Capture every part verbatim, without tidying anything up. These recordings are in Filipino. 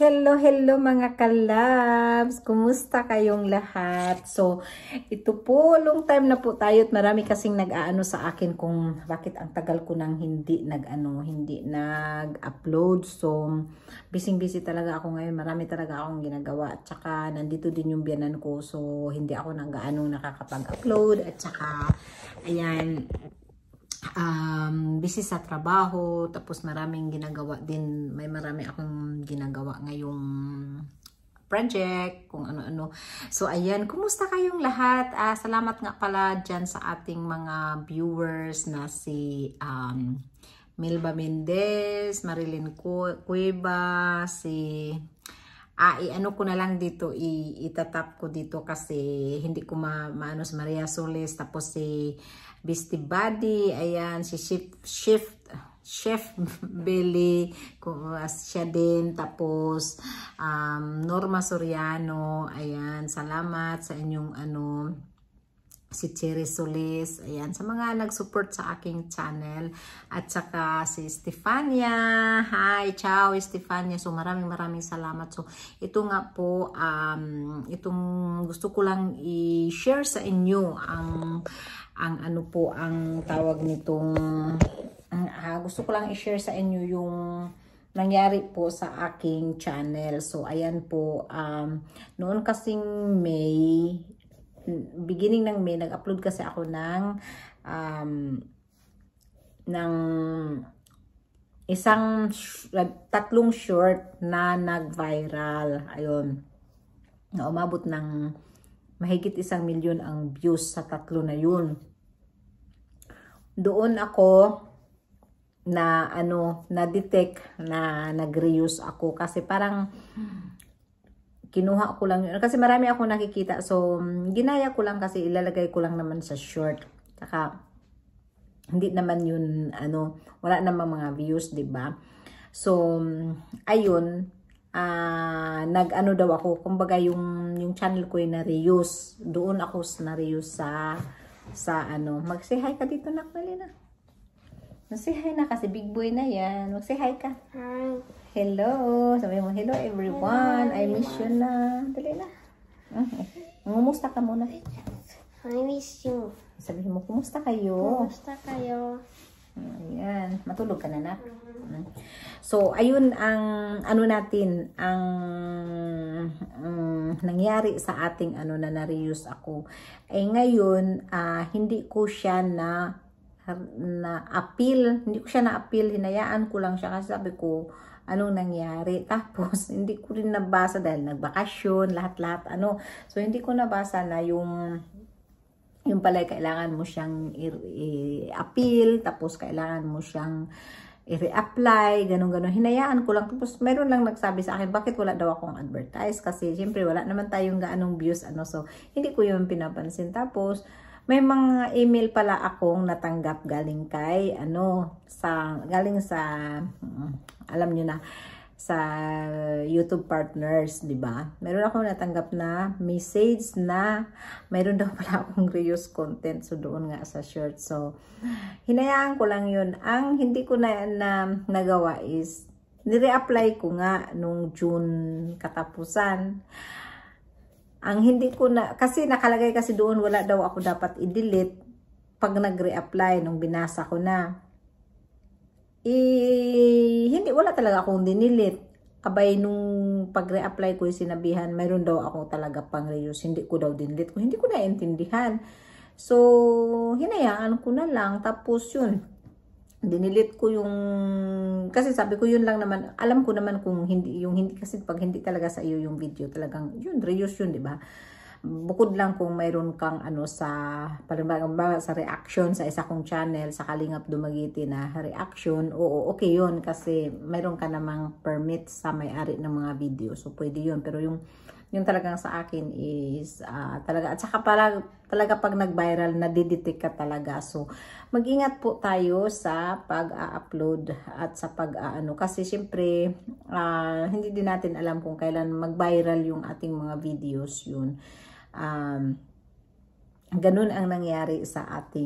Hello, hello mga kalabs! Kumusta kayong lahat? So, ito po, long time na po tayo at marami kasing nag-aano sa akin kung bakit ang tagal ko nang hindi nag-ano, hindi nag-upload. So, busy-busy talaga ako ngayon. Marami talaga akong ginagawa. At saka, nandito din yung biyanan ko. So, hindi ako nag-ano nakakapag-upload. At saka, ayan, um, busy sa trabaho, tapos maraming ginagawa din, may marami akong ginagawa ngayong project, kung ano-ano. So, ayan, kumusta kayong lahat? Uh, salamat nga pala dyan sa ating mga viewers na si um, Milba Mendez, Marilyn Cueva, si... Ah, i-ano ko na lang dito, i-itatap ko dito kasi hindi ko ma maano si Maria Solis, tapos si Beastie Buddy, ayan, si Chef, Chef, Chef Billy, siya din, tapos um, Norma Soriano, ayan, salamat sa inyong ano, si Cherry Solis, ayan, sa mga nag-support sa aking channel, at saka si Stefania, hi, ciao Stefania, so maraming maraming salamat. So ito nga po, um, itong gusto ko lang i-share sa inyo, ang, ang ano po, ang tawag nitong, ang, uh, gusto ko lang i-share sa inyo yung nangyari po sa aking channel. So ayan po, um, noon kasing May, beginning ng May, nag-upload kasi ako ng um, ng isang tatlong short na nag-viral. Ayun. Na umabot ng mahigit isang milyon ang views sa tatlo na yun. Doon ako na ano, na-detect na nag-reuse ako kasi parang kinuha ko lang yun. Kasi marami ako nakikita. So, ginaya ko lang kasi ilalagay ko lang naman sa short. Saka, hindi naman yun, ano, wala naman mga views, diba? So, ayun, uh, nag-ano daw ako. Kumbaga, yung, yung channel ko ay na-reuse. Doon ako na-reuse sa, sa ano. Mag-say hi ka dito, nak, dali na. Mag-say hi na kasi big boy na yan. Mag-say hi ka. Hi. Hello! Sabi mo, hello everyone! Hello, I miss you na. Dali na. Ngumusta ka muna. I miss you. Sabi mo, kumusta kayo? Kumusta kayo? Ayan. Matulog ka na na. Uh-huh. So, ayun ang ano natin, ang um, nangyari sa ating ano na na-reuse ako. Eh ngayon, uh, hindi ko siya na na appeal. Hindi ko siya na appeal. Hinayaan ko lang siya kasi sabi ko, anong nangyari. Tapos, hindi ko rin nabasa dahil nagbakasyon, lahat-lahat, ano. So, hindi ko nabasa na yung, yung pala, kailangan mo siyang i-appeal, tapos kailangan mo siyang i-reapply, ganun-ganun. Hinayaan ko lang. Tapos, meron lang nagsabi sa akin, bakit wala daw akong advertise? Kasi, siyempre, wala naman tayong gaanong views, ano. So, hindi ko yun pinapansin. Tapos, may mga email pala akong natanggap galing kay, ano, sa, galing sa, alam nyo na, sa YouTube partners, di ba? Meron akong natanggap na message na mayroon daw pala akong reuse content. So, doon nga sa short. So, hinayaan ko lang yun. Ang hindi ko na, na nagawa is, nire-apply ko nga nung June katapusan. Ang hindi ko na, kasi nakalagay kasi doon, wala daw ako dapat i-delete pag nag-reapply nung binasa ko na. Eh, hindi, wala talaga akong dinilit. Abay, nung pag-reapply ko yung sinabihan, mayroon daw ako talaga pang reuse. Hindi ko daw dinilit ko. Hindi ko naintindihan. So, hinayaan ko na lang. Tapos yun, dinilit ko yung, kasi sabi ko yun lang naman, alam ko naman kung hindi, yung hindi, kasi pag hindi talaga sa iyo yung video, talagang yun, reuse yun, di ba? Bukod lang kung mayroon kang ano sa, parang sa reaction sa isa kong channel, sa Kalingap Dumaguete na reaction, oo, okay yun, kasi mayroon ka namang permit sa may-ari ng mga video, so pwede yun. Pero yung, yung talagang sa akin is, uh, talaga, at saka para, talaga pag nag-viral, nadidetect ka talaga. So, mag-ingat po tayo sa pag-upload at sa pag-ano, kasi syempre, uh, hindi din natin alam kung kailan mag-viral yung ating mga videos yun. Um, ganun ang nangyari sa ating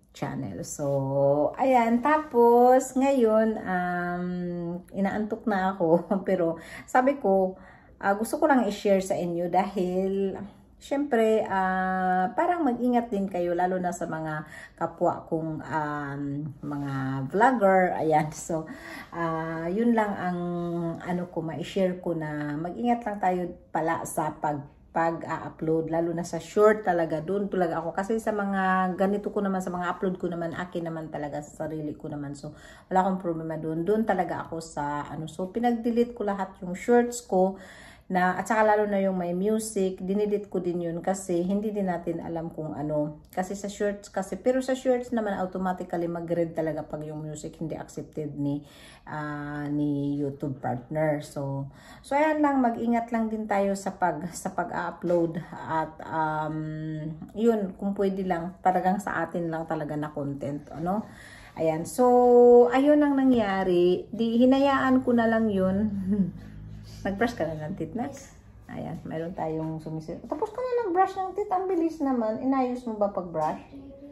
channel. So, ayan. Tapos, ngayon, um, inaantok na ako. Pero, sabi ko, uh, gusto ko lang i-share sa inyo dahil, syempre, uh, parang mag-ingat din kayo, lalo na sa mga kapwa kong um, mga vlogger. Ayan. So, uh, yun lang ang ano ko, ma-share ko na mag-ingat lang tayo pala sa pag pag-upload, lalo na sa short talaga, doon talaga ako. Kasi sa mga ganito ko naman, sa mga upload ko naman, akin naman talaga, sa sarili ko naman. So, wala akong problema doon. Doon talaga ako sa, ano, so, pinag-delete ko lahat yung shorts ko, na, at saka lalo na yung may music, dinedit ko din yun kasi hindi din natin alam kung ano. Kasi sa shorts kasi, pero sa shorts naman automatically mag-read talaga pag yung music hindi accepted ni uh, ni YouTube partner. So, so ayan lang, mag-ingat lang din tayo sa pag sa pag-upload at um, yun, kung pwede lang, talagang sa atin lang talaga na content, ano? Ayan, so ayun ang nangyari. Di hinayaan ko na lang yun. Nag-brush ka na ng teeth, Nax? Ayan, mayroon tayong sumisit. Tapos ka na nag-brush ng teeth. Ang bilis naman. Inayos mo ba pag-brush?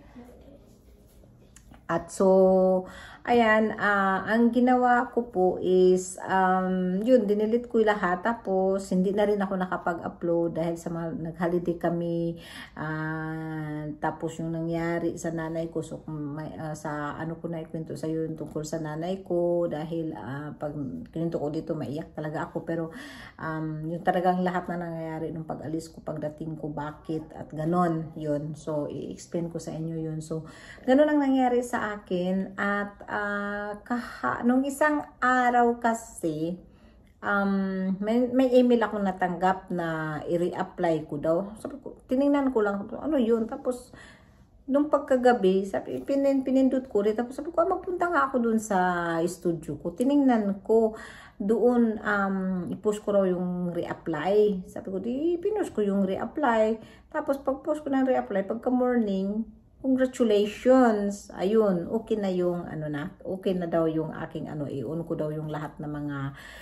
At so, ayan, uh, ang ginawa ko po is, um, yun, dinilit ko yung lahat. Tapos, hindi na rin ako nakapag-upload dahil sa nag-holiday kami. Uh, tapos, yung nangyari sa nanay ko, so, may, uh, sa ano ko na ikwento sa yun tungkol sa nanay ko. Dahil, uh, pag kininto ko dito, maiyak talaga ako. Pero, um, yung talagang lahat na nangyayari nung pag-alis ko, pagdating ko, bakit, at ganon, yun. So, i-explain ko sa inyo yun. So, ganon ang nangyari sa akin at uh, kaha, nung isang araw kasi um, may, may email akong natanggap na i-reapply ko daw. Sabi ko, tiningnan ko lang, ano yun? Tapos nung pagkagabi, sabi, pinin, pinindot ko rin. Tapos sabi ko, ah, magpunta nga ako dun sa studio ko. Tiningnan ko doon, um, i-post ko raw yung reapply. Sabi ko, di, pinost ko yung reapply. Tapos pag-post ko ng reapply, pagka morning, congratulations. Ayun, okay na yung ano na, okay na daw yung aking ano, i-on ko daw yung lahat ng mga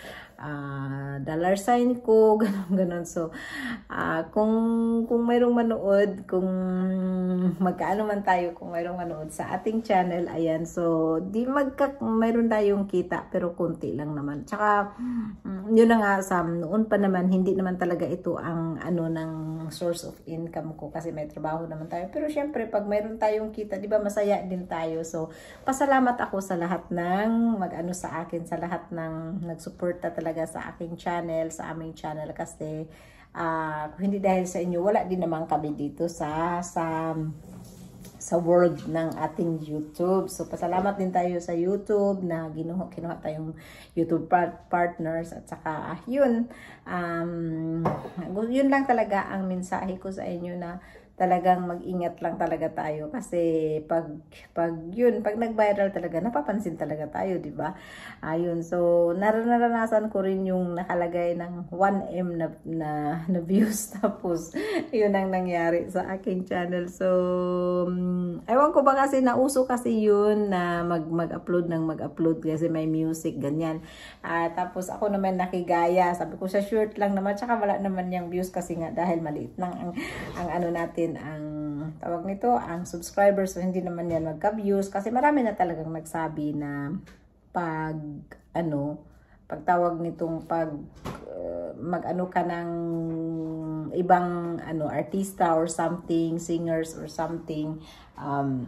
uh, dollar sign ko, ganun ganon. So, uh, kung kung mayroong manood, kung magkaano man tayo, kung mayroong manood sa ating channel, ayan. So, di magka mayroon tayong kita, pero konti lang naman. Tsaka um, yun na nga, sa noon pa naman, hindi naman talaga ito ang ano ng source of income ko kasi may trabaho naman tayo. Pero syempre, pag mayroon tayong kita, di ba masaya din tayo. So, pasalamat ako sa lahat ng mag-ano sa akin, sa lahat ng nagsuporta talaga sa aking channel, sa aming channel kasi uh, kung hindi dahil sa inyo, wala din naman kami dito sa sa sa world ng ating YouTube. So, pasalamat din tayo sa YouTube na ginuha, kinuha tayong YouTube part partners at saka, ah, yun, um, yun lang talaga ang mensahe ko sa inyo na talagang mag-ingat lang talaga tayo kasi pag pag yun, pag nag-viral talaga napapansin talaga tayo, di ba? Ayun, so naranasan ko rin yung nakalagay ng one M na na, na views tapos yun ang nangyari sa aking channel. So um, ewan ko ba kasi nauso kasi yun na mag mag-upload ng mag-upload kasi may music ganyan. Uh, tapos ako naman nakigaya, sabi ko sa short lang naman tsaka wala naman yung views kasi nga dahil maliit lang ang ang ano natin ang tawag nito, ang subscribers, so hindi naman yan magka-views kasi marami na talagang nagsabi na pag ano, pagtawag nitong pag uh, mag-ano ka ng ibang ano artista or something, singers or something, um,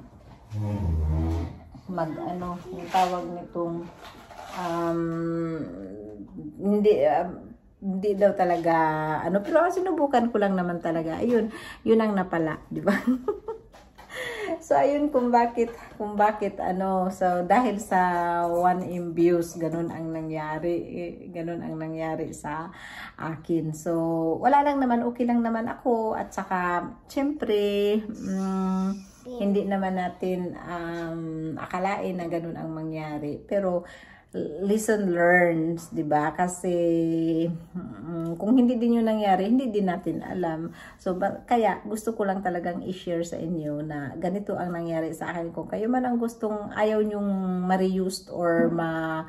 mag ano, yung tawag nitong um, hindi uh, hindi daw talaga ano, pero sinubukan ko lang naman talaga. Ayun, yun ang napala, di ba? So ayun kung bakit kung bakit ano, so dahil sa one M views ganun ang nangyari, eh, ganun ang nangyari sa akin. So wala lang naman, okay lang naman ako at saka syempre um, hindi naman natin um, akalain na ganun ang mangyari. Pero lesson learned, 'di ba? Kasi um, kung hindi din 'yung nangyari, hindi din natin alam. So ba, kaya gusto ko lang talagang i-share sa inyo na ganito ang nangyari sa akin. Kung kayo man ang gustong ayaw nyong ma-reused or ma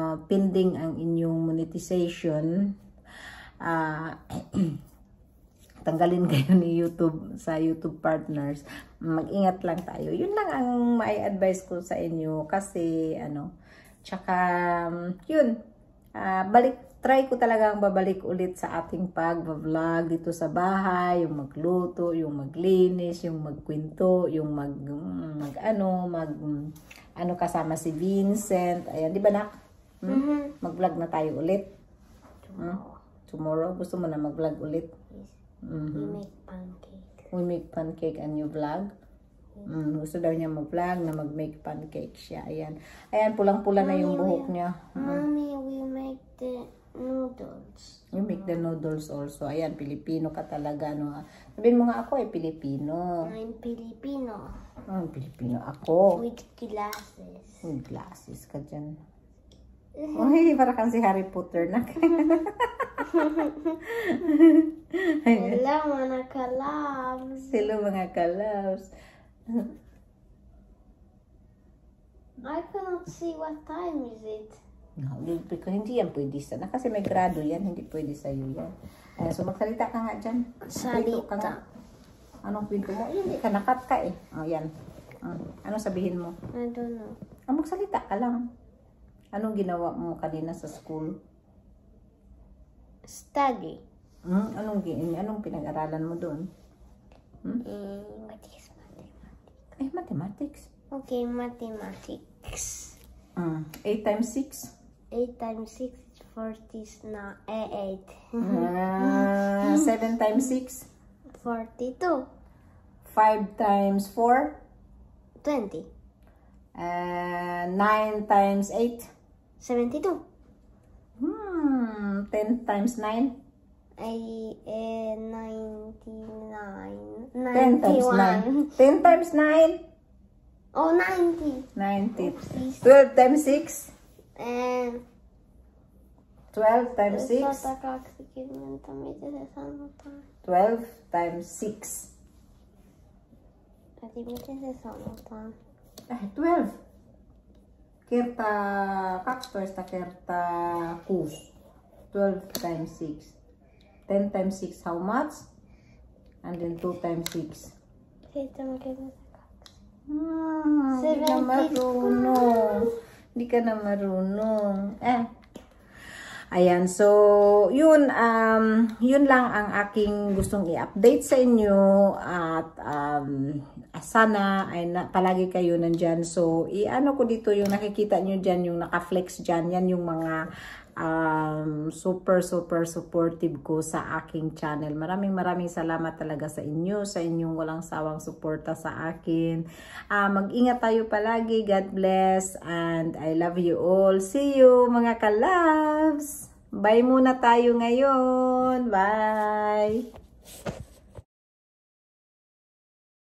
ma-pending ang inyong monetization, ah uh, tanggalin kayo ni YouTube sa YouTube partners. Mag-ingat lang tayo. Yun lang ang may advice ko sa inyo kasi ano, tsaka yun, uh, balik, try ko talagang babalik ulit sa ating pag-vlog dito sa bahay, yung magluto, yung maglinis, yung magkwento, yung mag, mag ano, mag ano kasama si Vincent. Ayan, di ba nak? Hmm? Mm-hmm. Mag-vlog na tayo ulit. Tomorrow. Hmm? Tomorrow? Gusto mo na mag-vlog ulit? Yes. Mm-hmm. We make pancake. We make pancake and you vlog? Yes. Mm, gusto daw niya mag-vlog na mag-make pancake siya. Ayan. Ayan, pulang-pula na yung buhok we, niya. Mommy, we make the noodles. You make the noodles also. Ayan, Pilipino ka talaga, no? Sabihin mo nga ako ay Pilipino. I'm Filipino. Oh, Pilipino ako. With glasses. With glasses ka dyan. Uy, para kang si Harry Potter na. Hello, mga kalabs. Hello, mga kalabs. I cannot see what time is it. No, hindi yan pwede sana. Kasi may grado yan, hindi pwede sa'yo yan. Ayan, so magsalita ka nga dyan. Salita. Ka nga. Anong pinto mo? Ay, hindi ka nakat ka eh. O, yan. Uh, anong sabihin mo? I don't know. Ah, magsalita ka lang. Anong ginawa mo kanina sa school? Study. Hmm? Anong, anong pinag-aralan mo doon? Hmm? Mm, what is mathematics? Eh, mathematics. Okay, mathematics. Hmm. eight times six? eight times six is forty na eh, eight. uh, seven times six? forty-two. five times four? twenty. Uh, nine times eight? seventy-two. Hmm, ten times nine? Ay, eh, ninety-nine. ten times nine. ten times nine? Oh, ninety. ninety. Oopsies. twelve times six? And twelve times six? twelve times six? Eh, twelve. Kerta kakto esta kerta kus. twelve times six. ten times six, how much? And then two times six. Hmm, hindi ka marunong. Hindi ka na marunong. Eh. Ayan, so, yun, um, yun lang ang aking gustong i-update sa inyo at um, sana ay na, palagi kayo nandyan. So, i-ano ko dito yung nakikita nyo dyan, yung naka-flex dyan, yan yung mga um, super, super supportive ko sa aking channel. Maraming maraming salamat talaga sa inyo, sa inyong walang sawang suporta sa akin. Uh, mag-ingat tayo palagi. God bless and I love you all. See you mga kalabs! Bye muna tayo ngayon. Bye!